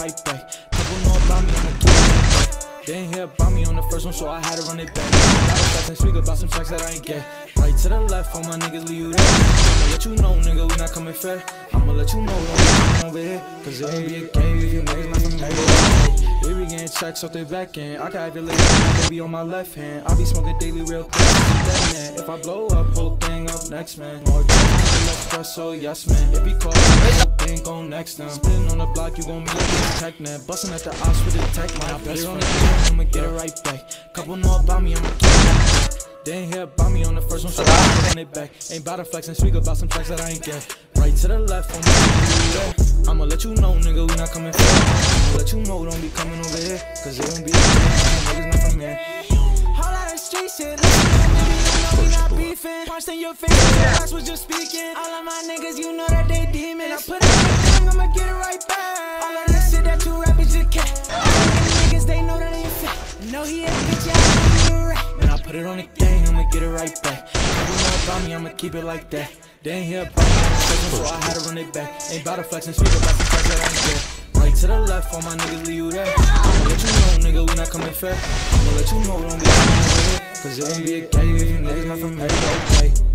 right back. People know about me, I'ma keep it right back. They ain't hear about me on the first one, so I had to run it back. Gotta flex and speak about some checks that I ain't get. Right to the left, all my niggas leave you there. I'ma let you know, nigga, we not coming fair. I'ma let you know, don't be coming over here. Cause it won't be a game if you niggas not from here. We be getting checks off their back end. I can have your lady, baby on my left hand. I be smoking daily real quick, man. If I blow up, whole thing up next, man. More stress, so yes, man. If he call, whole thing go next, now. Spinning on the block, you gon' meet a tech, man. Bustin' at the ops with the tech, my best friend. I'ma get it right back. Couple know about me, I'ma get it right back. They ain't hear about me on the first one, so I run it back. Ain't bout to flex and speak about some checks that I ain't get. Right to the left, on my I'ma let you know, nigga, we not coming fair. I'ma let you know, don't be coming over here. Cause it won't be a niggas not from here. Whole lot of street shit, listen, baby, you know we not beefing. Punched in your face, the was just speaking. All of my niggas, you know that they demons. I put it on the thing, I'ma get it right back. All of this shit that you rappers just can't. All of the niggas, they know that ain't fit. Know he a bitch, I know you a rat. Man, I put it on the thing, I'ma get it right back. People know about me, I'ma keep it like that. They ain't hear about me, so I had to run it back. Ain't bout to flex and speak about the checks that I ain't get. Right to the left, all my niggas leave you there. I'ma let you know, nigga, we not coming fair. I'ma let you know, don't be coming over here. Cause it won't be a game if you niggas not from here, okay.